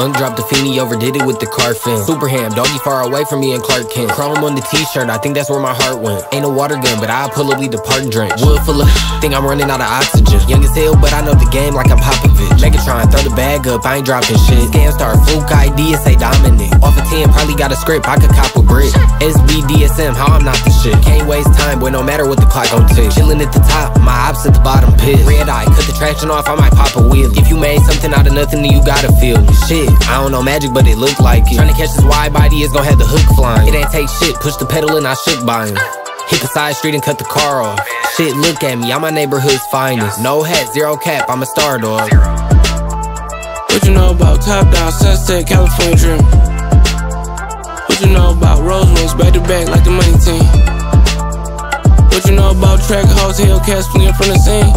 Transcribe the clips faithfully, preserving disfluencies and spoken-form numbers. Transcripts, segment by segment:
Undropped the Feeny, overdid it with the car fin. Super ham, doggy far away from me and Clark Kent. Chrome on the t-shirt, I think that's where my heart went. Ain't a water gun, but I'll pull up, lead the park drink. Wood full of think I'm running out of oxygen. Young as hell, but I know the game like I'm Popovich. Megatron, throw the bag up, I ain't dropping shit. Scam star, fluke I D, it say dominant. Off a ten, probably got a script, I could cop a brick. S B D S M, how I'm not the shit. Can't waste time, boy, no matter what the clock gon' tick. Chillin' at the top, my ops at the bottom, pissed. Red eye, cut the traction off, I might pop a wheel. If you made something out of nothing, then you gotta feel it. Shit, I don't know magic, but it look like it. Tryna catch this wide body is gon' have the hook flying. It ain't take shit, push the pedal and I shook by him. Hit the side street and cut the car off. Shit, look at me, I'm my neighborhood's finest. No hat, zero cap, I'm a star dog. What you know about top down, Sunset, California dream? What you know about Rose Wings, back to back like the money team? What you know about track hoes, Hellcats fleeing from the scene?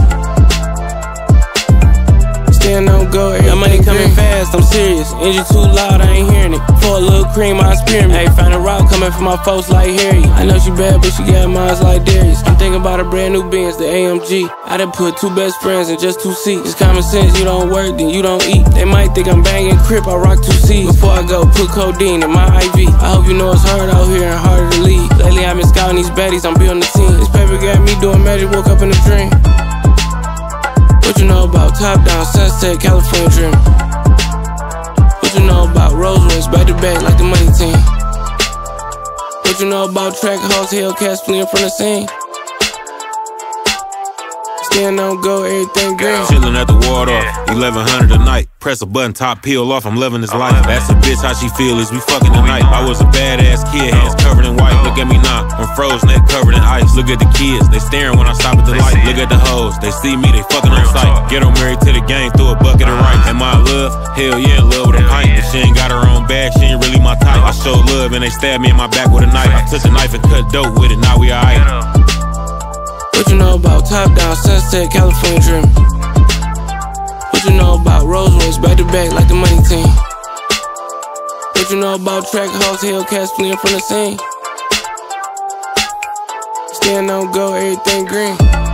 Stand on go, that money coming fast, I'm serious. Engine too loud, I ain't hearing it. For a little cream, I spearmint. Hey, find a route coming from my folks like Harry. I know she bad, but she got minds like Darius. I'm thinking about a brand new Benz, the A M G. I done put two best friends in just two seats. It's common sense, you don't work, then you don't eat. They might think I'm banging crip, I rock two C's. Before I go, put codeine in my I V. I hope you know it's hard out here and harder to lead. Lately I've been scouting these baddies, I'm building a team. This paper got me doing magic, woke up in a dream. What you know about top down, Sunset, California dream? What you know about Rose Wings, back to back like the money team? What you know about track hoes, Hellcats fleeing from the scene? Stand on go, everything green. Chillin' at the water off, eleven hundred a night. Press a button, top peel off, I'm living this life. That's a bitch, how she feel is we fucking tonight. I was a badass kid, hands covered in white. Look at me now, I'm frozen, neck covered in ice. Look at the kids, they staring when I stop at the light. Look at the hoes, they see me, they fucking on sight. Get them married to the game, through a bucket of rice. Am I in love? Hell yeah, in love with a pint. But she ain't got her own bag, she ain't really my type. I showed love and they stabbed me in my back with a knife. I took the knife and cut dope with it, now we alright. What you know about top down, Sunset, California dream? What you know about Rose Wings, back to back like the money team? What you know about track hoes, Hellcats fleeing from the scene? Stand on go, everything green.